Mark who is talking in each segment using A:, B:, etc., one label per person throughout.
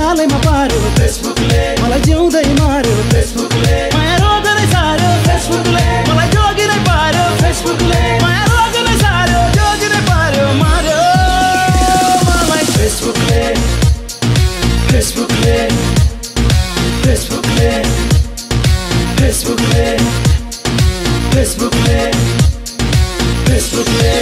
A: जालैमा पार्यो फेसबुकले मलाई जिउँदै मार्यो फेसबुकले माया रोग नै सार्यो फेसबुकले मलाई जोगी नै पार्यो फेसबुकले माया रोग नै सार्यो जोगी नै पार्यो मार्यो मलाई फेसबुकले फेसबुकले फेसबुकले फेसबुकले फेसबुकले फेसबुकले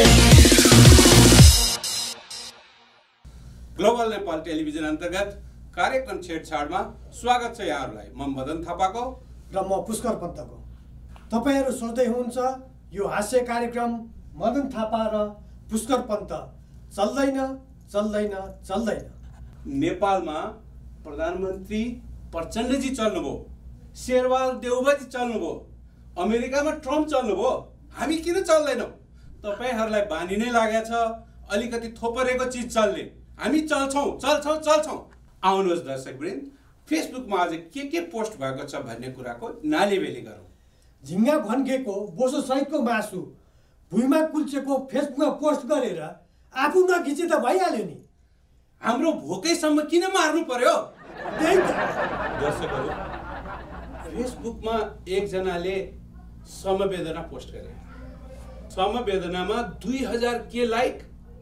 B: ग्लोबल नेपाल टेलिभिजन अन्तर्गत कार्यक्रम छेडछाडमा स्वागत छ यहाँहरूलाई। म मदन थापाको
C: र म पुष्कर पन्तको। तपाईहरु सोच्दै हुनुहुन्छ यो हास्य कार्यक्रम मदन थापा र पुष्कर पन्त चल्दैन चल्दैन चल्दैन।
B: नेपालमा प्रधानमन्त्री प्रचण्डजी चल्नुभयो, शेरबहादुर देउवाजी चल्नुभयो, अमेरिकामा ट्रम्प चल्नुभयो, हामी किन चल्दैनौँ? तपाईहरुलाई बानी नै लागेछ अलिकति थोपरेको चिज चल्ने। हामी चल्छौँ चल्छौँ चल्छौँ। आउनुहोस् दर्शकवृन्द, फेसबुकमा आज के पोस्ट भएको छ भन्ने कुराको नालीबेली गरौँ।
C: झिङ्गा भन्केको बोसो सहितको मासु भुइँमा कुल्चेको फेसबुकमा पोस्ट गरेर आफू नखिचे त भइहाल्यो नि।
B: हाम्रो भोकैसम्म किन मार्नु पर्यो?
C: त्यही त
B: दर्शकहरू, फेसबुकमा एकजनाले समवेदना पोस्ट गरे। समवेदनामा 2000 के लाइक।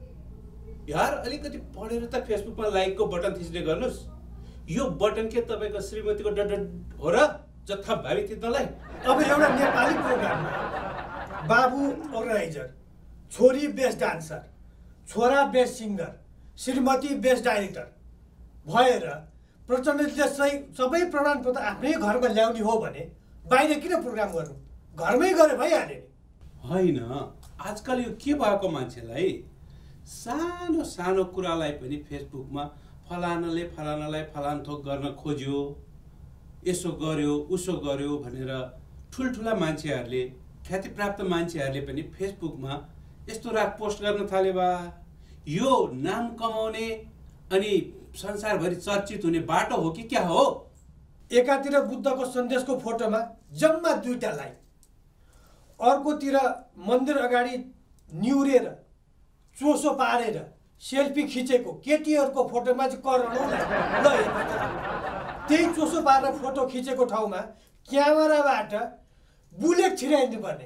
B: यार अलिकति पढेर त फेसबुकमा लाइकको बटन थिच्ने गर्नुस्। यो बटन के तपाईको श्रीमतीको डट हो र जथा भावी तित्नलाई?
C: अब एउटा नेपाली प्रोग्राममा बाबु अर्गनाइजर, छोरी बेस्ट डान्सर, छोरा बेस्ट सिङ्गर, श्रीमती बेस्ट डाइरेक्टर भएर प्रचण्डले सबै प्रमाणपत्र आफ्नै घरमा ल्याउने हो भने बाहिर किन प्रोग्राम गर्नु? घरमै गरे भइहाल्यो नि।
B: होइन, आजकल यो के भएको मान्छेलाई सानो सानो कुरालाई पनि फेसबुकमा फलानाले फलानालाई फलान थोक गर्न खोज्यो, यसो गर्यो उसो गर्यो भनेर ठुल्ठुला मान्छेहरूले, ख्यातिप्राप्त मान्छेहरूले पनि फेसबुकमा यस्तो राग पोस्ट गर्न थाले बा। यो नाम कमाउने अनि संसारभरि चर्चित हुने बाटो हो कि क्या हो?
C: एकातिर बुद्धको सन्देशको फोटोमा जम्मा 2टा लाइक, अर्कोतिर मन्दिर अगाडि निउरेर चोसो पारेर सेल्फी खिचेको केटीहरूको फोटोमा चाहिँ करोडौँ लाइक। ल त्यही चोसो पारेर फोटो खिचेको ठाउँमा क्यामेराबाट बुलेट छिराइदिनु पर्ने।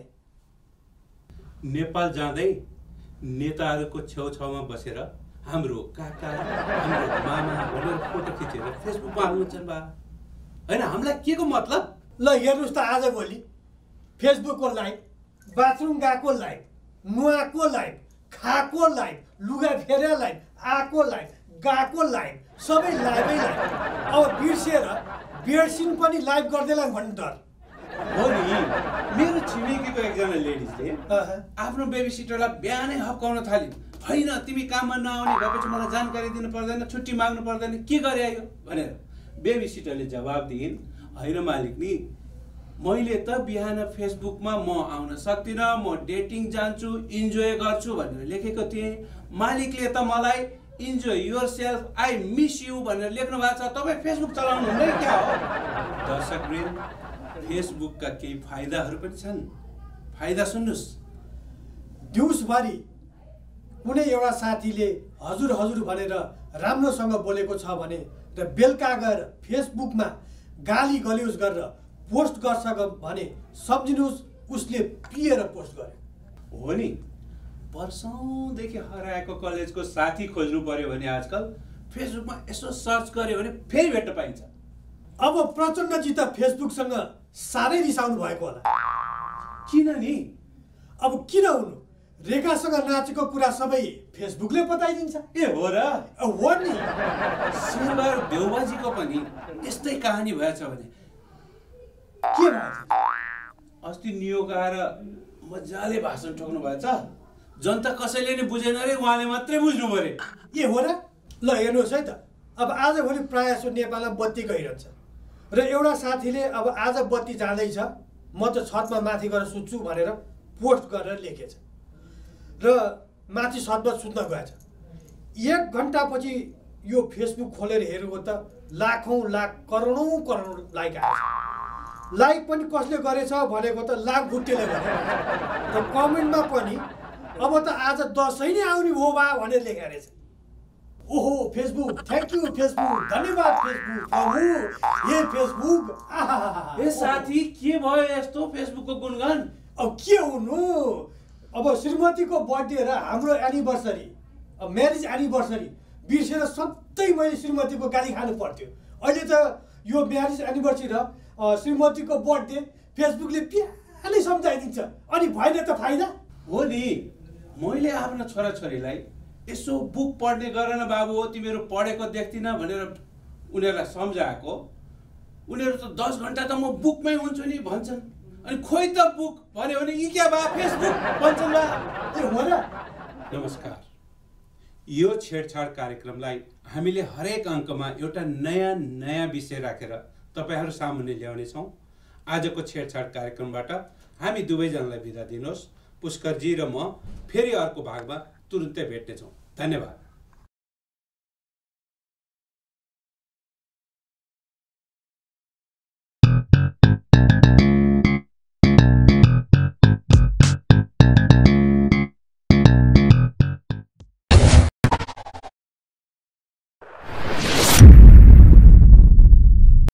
B: नेपाल जाँदै नेताहरूको छेउछाउमा बसेर हाम्रो काका हाम्रो मामा भनेर फोटो खिचेर फेसबुकमा हाल्नुहुन्छ बा। होइन, हामीलाई के को मतलब?
C: ल हेर्नुहोस् त, आजभोलि फेसबुकको लाइक, बाथरुम गएको लाइक, नुहाएको लाइक, खाएको लाइक, लुगा फेरेर लाइक, आएको लाइक, गएको लाइक, सबै लाइकै लाइक। अब बिर्सेर बेडसिन पनि लाइक गर्दैला भन्ने डर
B: हो नि। मेरो छिमेकीको एकजना लेडिजले आफ्नो बेबी सिटरलाई बिहानै हप्काउन थालिन्। होइन, तिमी काममा नआउने भएपछि मलाई जानकारी दिनु पर्दैन, छुट्टी माग्नु पर्दैन, के गरे आयो भनेर। बेबी सिटरले जवाब दिइन्, होइन मालिक नि, मैले त बिहान फेसबुकमा म आउन सक्दिनँ, म डेटिङ जान्छु, इन्जोय गर्छु भनेर लेखेको थिएँ। मालिकले त मलाई enjoy yourself, I miss you भनेर लेख्नु भएको छ। तपाईँ फेसबुक चलाउनु हुँदैन क्या हो? दर्शकवृन्द, फेसबुकका केही फाइदाहरू पनि छन्। फाइदा सुन्नुहोस्।
C: दिउँसभरि कुनै एउटा साथीले हजुर हजुर भनेर राम्रोसँग बोलेको छ भने र बेलुका गएर फेसबुकमा गाली गल्युज गरेर पोस्ट गर्छ भने सम्झिनुहोस् उसले पिएर पोस्ट गर्यो।
B: हो नि, वर्षौँदेखि हराएको कलेजको साथी खोज्नु पर्यो भने आजकल फेसबुकमा यसो सर्च गर्यो भने फेरि भेट्न पाइन्छ।
C: अब प्रचण्डजी त फेसबुकसँग साह्रै रिसाउनु भएको होला।
B: किन नि?
C: अब किन हुनु? रेखासँग नाचेको कुरा सबै फेसबुकले बताइदिन्छ।
B: ए हो र?
C: हो नि।
B: शेरबहादुर देउवाजीको पनि यस्तै कहानी भएछ भने
C: के भयो?
B: अस्ति नियोग आएर मजाले भाषण ठोक्नु भएछ। जनता कसैले नै बुझेन रे, उहाँले मात्रै बुझ्नु पर्यो।
C: ए हो र? ल हेर्नुहोस् है त, अब आजभोलि प्रायः जसो नेपालमा बत्ती गइरहन्छ र एउटा साथीले अब आज बत्ती जाँदैछ, म त छतमा माथि गएर सुत्छु भनेर पोस्ट गरेर लेखेछ र माथि छतमा सुत्न गएछ। 1 घन्टापछि यो फेसबुक खोलेर हेरेको त लाखौँ लाख करोडौँ करोड लाइक आएछ। लाइक पनि कसले गरेछ भनेको त लाख गुट्टेले गरे र कमेन्टमा पनि अब त आज दसैँ नै आउने हो बा भनेर लेखेको रहेछ। ओहो फेसबुक, थ्याङ्क यू फेसबुक, धन्यवाद फेसबुक, प्रभु ये फेसबुक।
B: ए साथी के भयो यस्तो फेसबुकको गुणगान?
C: अब के हुनु, अब श्रीमतीको बर्थडे र हाम्रो एनिभर्सरी, म्यारिज एनिभर्सरी बिर्सेर सधैँ मैले श्रीमतीको गाली खानु पर्थ्यो। अहिले त यो म्यारिज एनिभर्सरी र श्रीमतीको बर्थडे फेसबुकले बिहानै सम्झाइदिन्छ, अनि भएन त फाइदा
B: हो नि। मैले आफ्ना छोराछोरीलाई यसो बुक पढ्ने गर न बाबु हो, तिमीहरू पढेको देख्दिन भनेर उनीहरूलाई सम्झाएको, उनीहरू त 10 घन्टा त म बुकमै हुन्छु नि भन्छन्। अनि खोइ त बुक भन्यो भने यी क्या बा फेसबुक भन्छन् बा।
C: के हो र?
B: नमस्कार, यो छेडछाड कार्यक्रमलाई हामीले हरेक अङ्कमा एउटा नयाँ विषय राखेर तपाईँहरू सामुन्ने ल्याउनेछौँ। आजको छेडछाड कार्यक्रमबाट हामी दुवैजनालाई बिदा दिनुहोस्। पुष्करजी र म फेरि अर्को भागमा तुरुन्तै भेट्नेछौँ। धन्यवाद।